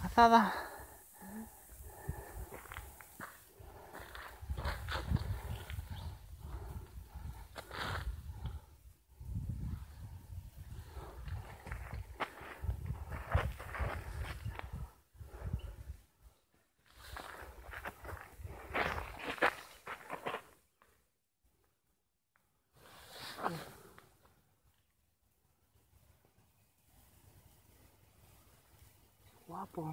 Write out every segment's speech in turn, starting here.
azada. Guapo.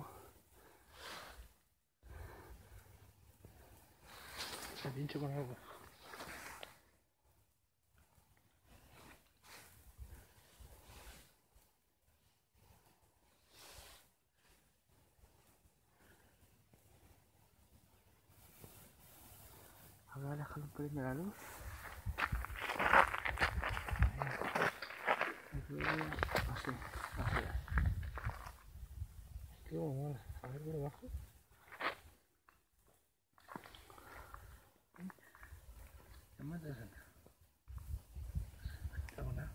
Se pincho con algo. A ver, déjalo un pelín de la luz. Así, así. Qué bueno. A ver por debajo. ¿Qué más te sale? Está buena.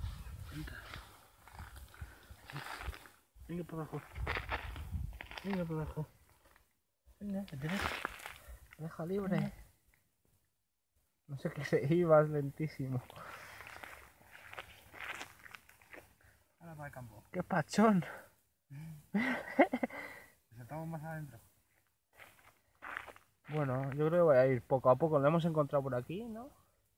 Venga por abajo. Venga por abajo. Venga, que tienes. Deja libre. No sé qué se iba, es lentísimo. Ahora para el campo. ¡Qué pachón! Estamos más adentro. Bueno, yo creo que voy a ir poco a poco. Lo hemos encontrado por aquí, ¿no?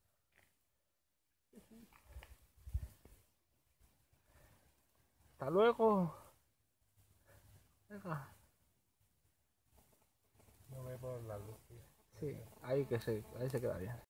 Hasta luego. Venga. No me por la luz. Sí, ahí se queda bien.